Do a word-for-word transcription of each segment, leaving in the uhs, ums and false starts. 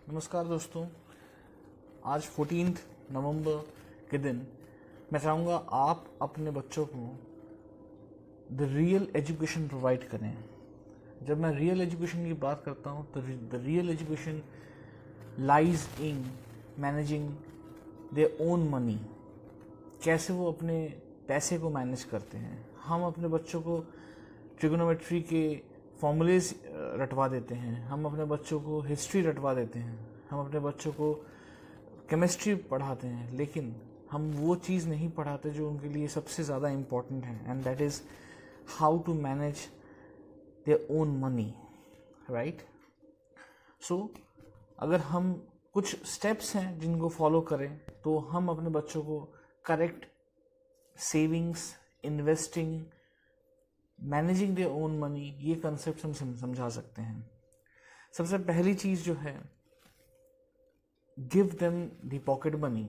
नमस्कार दोस्तों, आज चौदह नवंबर के दिन मैं चाहूँगा आप अपने बच्चों को द रियल एजुकेशन प्रोवाइड करें। जब मैं रियल एजुकेशन की बात करता हूँ तो the real education lies in managing their own money. कैसे वो अपने पैसे को मैनेज करते हैं। हम अपने बच्चों को ट्रिगोनोमेट्री के फॉर्मूलेज रटवा देते हैं, हम अपने बच्चों को हिस्ट्री रटवा देते हैं, हम अपने बच्चों को केमिस्ट्री पढ़ाते हैं, लेकिन हम वो चीज़ नहीं पढ़ाते जो उनके लिए सबसे ज़्यादा इम्पॉर्टेंट है, and that is how to manage their own money, right. So अगर हम कुछ स्टेप्स हैं जिनको फॉलो करें तो हम अपने बच्चों को correct savings, investing, managing their own money, ये कंसेप्ट हम समझा सकते हैं। सबसे पहली चीज़ जो है, give them the pocket money.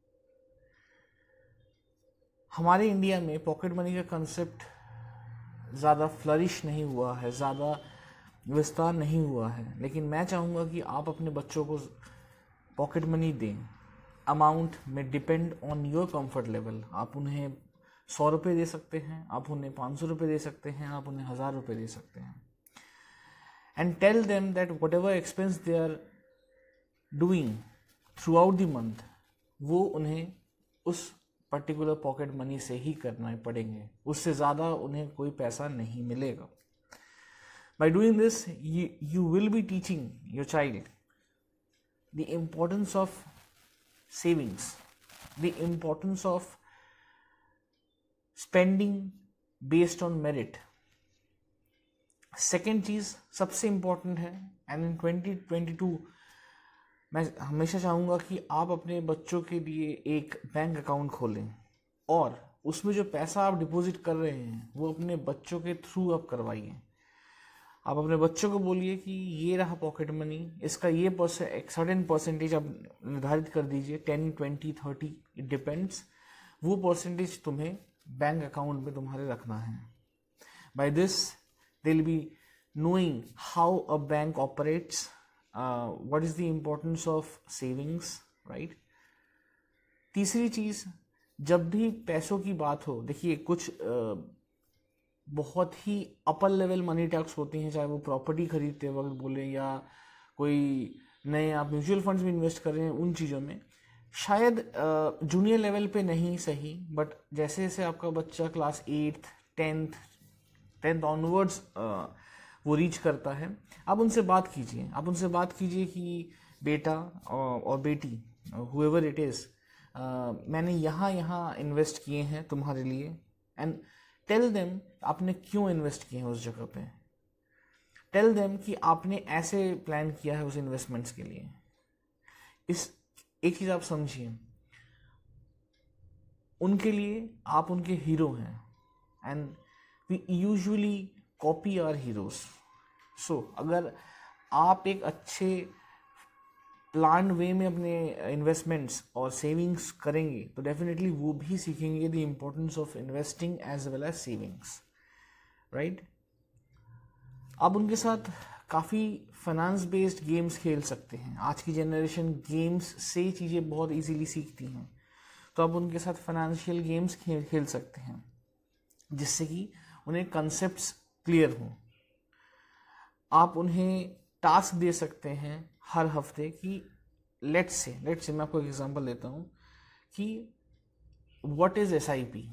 हमारे इंडिया में पॉकेट मनी का कंसेप्ट ज़्यादा फ्लरिश नहीं हुआ है, ज़्यादा विस्तार नहीं हुआ है, लेकिन मैं चाहूँगा कि आप अपने बच्चों को पॉकेट मनी दें। अमाउंट में depend on your comfort level. आप उन्हें सौ रुपये दे सकते हैं, आप उन्हें पाँच सौ रुपये दे सकते हैं, आप उन्हें हज़ार रुपये दे सकते हैं। And tell them that whatever expense they are doing throughout the month, वो उन्हें उस पर्टिकुलर पॉकेट मनी से ही करना पड़ेंगे, उससे ज़्यादा उन्हें कोई पैसा नहीं मिलेगा। By doing this you will be teaching your child the importance of savings, the importance of spending based on merit. Second चीज़ सबसे इम्पॉर्टेंट है, and in twenty twenty two मैं हमेशा चाहूँगा कि आप अपने बच्चों के लिए एक बैंक अकाउंट खोलें और उसमें जो पैसा आप डिपॉजिट कर रहे हैं वो अपने बच्चों के थ्रू आप करवाइए। आप अपने बच्चों को बोलिए कि ये रहा पॉकेट मनी, इसका ये परसेंट एक सर्टेन परसेंटेज आप निर्धारित कर दीजिए, ten twenty thirty it depends. वो परसेंटेज तुम्हें बैंक अकाउंट में तुम्हारे रखना है। By this they will be knowing how a bank operates, what is the importance of savings, right. तीसरी चीज, जब भी पैसों की बात हो, देखिए कुछ uh, बहुत ही अपर लेवल मनी टैक्स होती हैं, चाहे वो प्रॉपर्टी खरीदते वक्त बोले या कोई नए आप म्यूचुअल फंड्स में इन्वेस्ट कर रहे हैं, उन चीज़ों में शायद जूनियर लेवल पे नहीं सही, बट जैसे जैसे आपका बच्चा class eighth tenth tenth onwards वो रीच करता है, आप उनसे बात कीजिए आप उनसे बात कीजिए कि बेटा और, और बेटी, हुएवर इट इज़, मैंने यहाँ यहाँ इन्वेस्ट किए हैं तुम्हारे लिए, एंड टेल देम आपने क्यों इन्वेस्ट किए हैं उस जगह पे। टेल देम कि आपने ऐसे प्लान किया है उस इन्वेस्टमेंट्स के लिए। इस एक चीज़ आप समझिए, उनके लिए आप उनके हीरो हैं, and we usually copy our heroes. So अगर आप एक अच्छे प्लान वे में अपने इन्वेस्टमेंट्स और सेविंग्स करेंगे तो डेफिनेटली वो भी सीखेंगे the importance of investing as well as savings, right. आप उनके साथ काफ़ी फाइनेंस बेस्ड गेम्स खेल सकते हैं। आज की जनरेशन गेम्स से चीज़ें बहुत इजीली सीखती हैं, तो आप उनके साथ फाइनेंशियल गेम्स खेल खेल सकते हैं जिससे कि उन्हें कंसेप्ट्स क्लियर हों। आप उन्हें टास्क दे सकते हैं हर हफ्ते कि लेट्स से लेट्स से मैं आपको एक एग्जांपल देता हूँ कि what is S I P.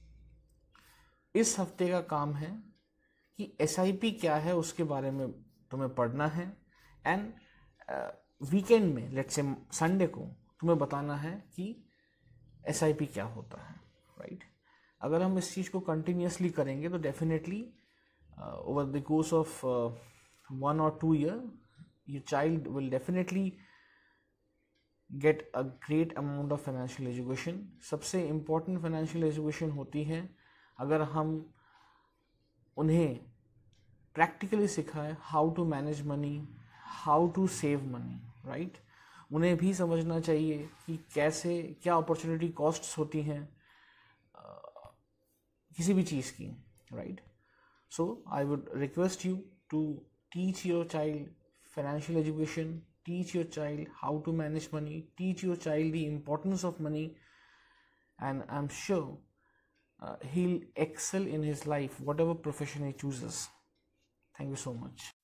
इस हफ्ते का काम है कि एस आई पी क्या है उसके बारे में तुम्हें पढ़ना है, एंड वीकेंड में लेट्स से संडे को तुम्हें बताना है कि एस आई पी क्या होता है, राइट। अगर हम इस चीज़ को कंटिन्यूसली करेंगे तो definitely over the course of one और two year your child will definitely get a great amount of financial education. सबसे important financial education होती है अगर हम उन्हें practically सिखाएं how to manage money, how to save money, right? उन्हें भी समझना चाहिए कि कैसे क्या opportunity costs होती हैं uh, किसी भी चीज़ की, right? So I would request you to teach your child financial education, teach your child how to manage money, teach your child the importance of money, and I'm sure uh, he'll excel in his life, whatever profession he chooses. Thank you so much.